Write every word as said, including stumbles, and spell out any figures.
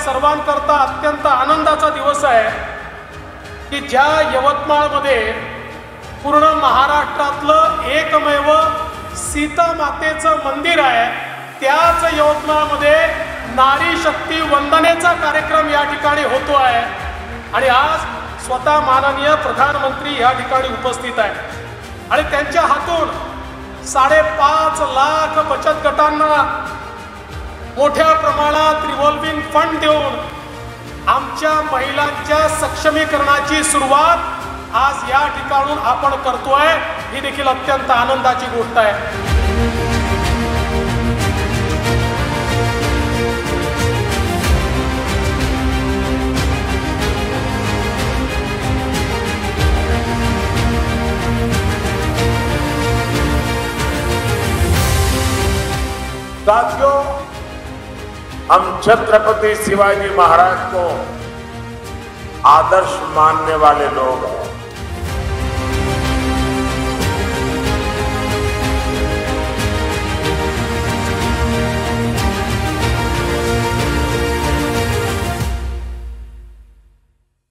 सर्वांकरता अत्यंत आनंदाचा दिवस आहे की ज्या यवतमाळमध्ये पूर्ण महाराष्ट्रातलं एकमेव सीता मातेचं मंदिर आहे, त्याच यवतमाळमध्ये नारी शक्ती वंदनेचा कार्यक्रम या ठिकाणी होतो आहे आणि आज स्वतः माननीय प्रधानमंत्री या ठिकाणी उपस्थित आहेत आणि त्यांच्या हातून साडेपाच लाख बचत गटांना मोठ्या प्रमाणात रिव्हॉल्विंग फंड देऊन आमच्या महिलांच्या सक्षमीकरणाची सुरुवात आज या ठिकाणून आपण करतोय, ही देखील अत्यंत आनंदाची गोष्ट आहे। साथियों, हम छत्रपति शिवाजी महाराज को आदर्श मानने वाले लोग हैं।